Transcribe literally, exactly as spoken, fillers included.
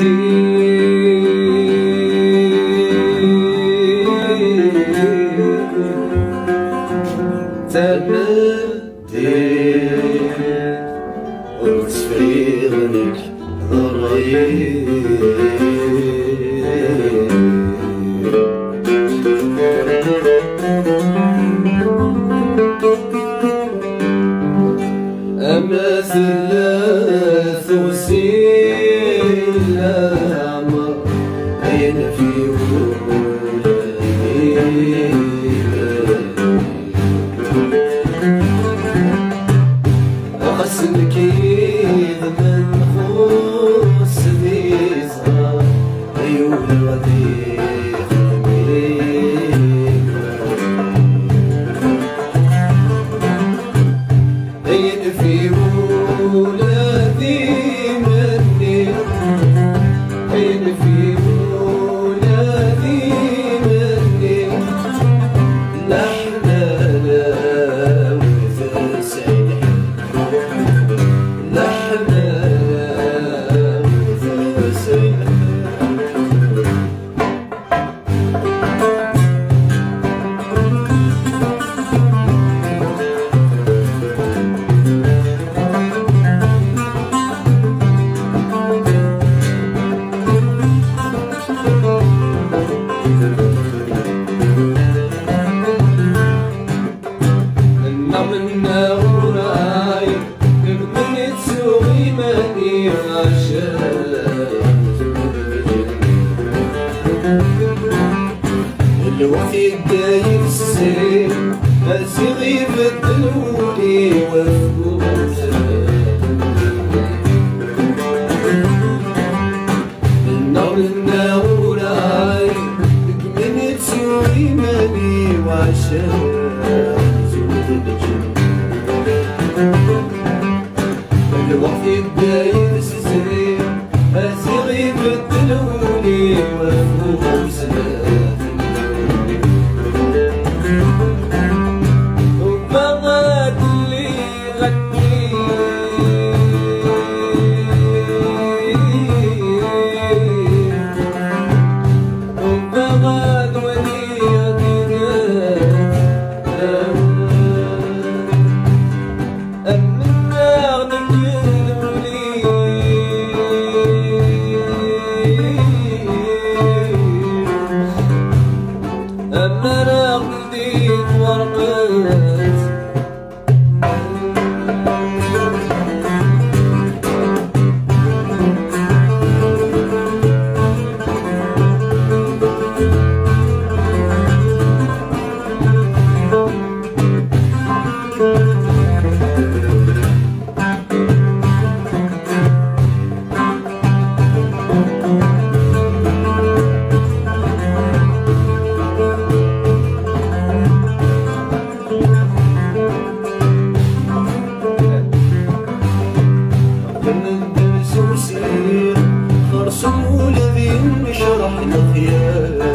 تمديت وتفريغنك ضريت أما ثلاث وسيل عمر أين في ولادي أقسمك إذا من خص ذي صغار أيوه الغدي أين في ولادي مني أين في ولادي مني نحن لا وتسعد نحن لا وتسعد منا وراي من تسوي ماني عشان الوقت يداير السير أسيغي بدلوني وفقوزا منا منا وراي من تسوي ماني وعشان الوقت يداير السرير أسيغي بدلوني وفوق سنة وبغاد اللي غني وبغاد ولي أما رقديت ورقت خرصوا الذي نشرح الخيال